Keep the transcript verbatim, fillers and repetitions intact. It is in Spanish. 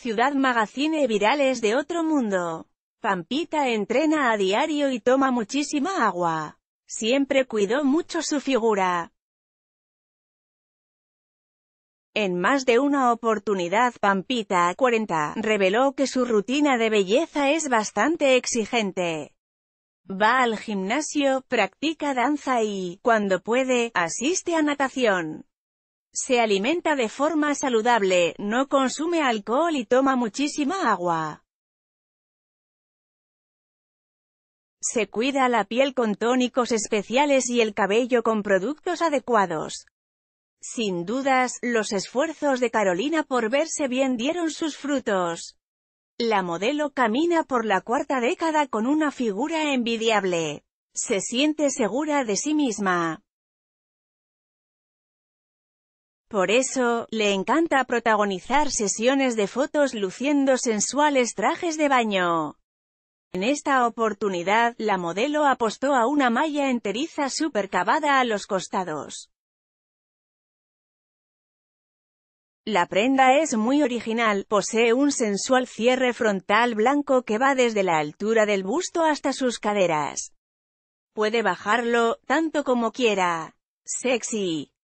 Ciudad Magazine virales de otro mundo. Pampita entrena a diario y toma muchísima agua. Siempre cuidó mucho su figura. En más de una oportunidad Pampita, cuarenta, reveló que su rutina de belleza es bastante exigente. Va al gimnasio, practica danza y, cuando puede, asiste a natación. Se alimenta de forma saludable, no consume alcohol y toma muchísima agua. Se cuida la piel con tónicos especiales y el cabello con productos adecuados. Sin dudas, los esfuerzos de Carolina por verse bien dieron sus frutos. La modelo camina por la cuarta década con una figura envidiable. Se siente segura de sí misma. Por eso, le encanta protagonizar sesiones de fotos luciendo sensuales trajes de baño. En esta oportunidad, la modelo apostó a una malla enteriza súper cavada a los costados. La prenda es muy original, posee un sensual cierre frontal blanco que va desde la altura del busto hasta sus caderas. Puede bajarlo, tanto como quiera. Sexy.